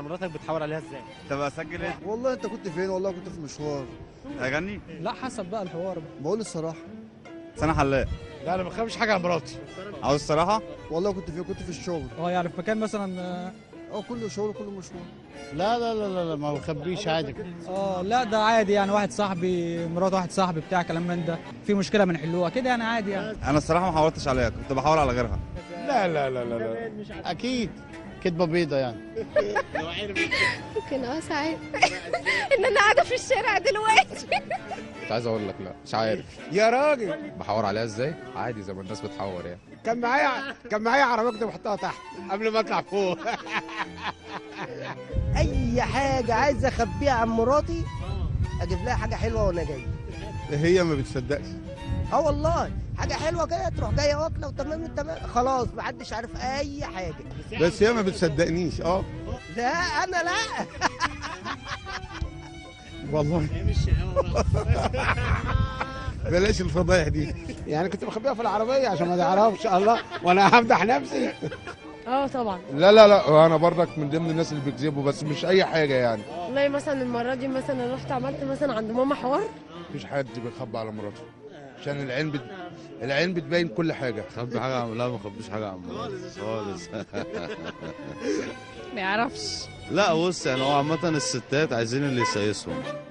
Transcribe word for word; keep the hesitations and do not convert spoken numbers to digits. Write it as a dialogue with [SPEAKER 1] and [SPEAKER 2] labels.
[SPEAKER 1] على مراتك بتحاور عليها ازاي؟
[SPEAKER 2] طب اسجل ايه؟
[SPEAKER 3] والله انت كنت فين؟ والله كنت في مشوار.
[SPEAKER 2] اغني؟
[SPEAKER 4] لا حسب بقى الحوار.
[SPEAKER 3] بقول الصراحه.
[SPEAKER 2] سنة حلاق.
[SPEAKER 1] لا انا ما بخافش حاجه على مراتي.
[SPEAKER 2] عاوز الصراحة؟
[SPEAKER 3] والله كنت فين؟ كنت في الشغل.
[SPEAKER 4] اه يعني في مكان مثلا.
[SPEAKER 3] اه كله شغل كله مشوار.
[SPEAKER 1] لا لا لا لا, لا ما بخبيش عادي.
[SPEAKER 4] اه لا ده عادي يعني، واحد صاحبي مرات واحد صاحبي بتاع كلام من ده، في مشكله بنحلوها كده يعني عادي يعني.
[SPEAKER 2] انا الصراحة ما حاورتش عليها، كنت بحاور على غيرها.
[SPEAKER 1] لا لا لا لا, لا. اكيد كدبه بيضه يعني.
[SPEAKER 5] ممكن اه ساعات ان انا قاعده في الشارع دلوقتي.
[SPEAKER 6] مش عايز اقول لك، لا مش عارف.
[SPEAKER 1] يا راجل
[SPEAKER 6] بحور عليها ازاي؟ عادي زي ما الناس بتحور يعني.
[SPEAKER 1] كان معايا كان معايا عربيه كنت بحطها تحت قبل ما اطلع فوق.
[SPEAKER 7] اي حاجه عايز اخبيها عن مراتي اجيب لها حاجه حلوه وانا جاي.
[SPEAKER 2] هي ما بتصدقش.
[SPEAKER 7] اه والله حاجه حلوه جايه تروح جايه واكله وتمام التمام، خلاص محدش عارف اي حاجه.
[SPEAKER 2] بس هي ما بتصدقنيش. اه
[SPEAKER 7] لا انا لا.
[SPEAKER 2] والله بلاش الفضايح دي.
[SPEAKER 1] يعني كنت بخبيها في العربيه عشان ما تعرفش الله وانا همدح نفسي.
[SPEAKER 5] اه طبعا.
[SPEAKER 8] لا لا لا انا برضك من ضمن الناس اللي بيكذبوا، بس مش اي حاجه يعني.
[SPEAKER 5] والله مثلا المره دي مثلا رحت عملت مثلا عند ماما حوار.
[SPEAKER 8] مفيش حد بيخبي على مراته عشان العين بت... العين بتبين كل حاجه.
[SPEAKER 2] خبي حاجة عم... لا ما خبيش حاجة عم خالص خالص.
[SPEAKER 5] ما يعرفش.
[SPEAKER 2] لا بص يعني هو عامة الستات عايزين اللي يسيسهم.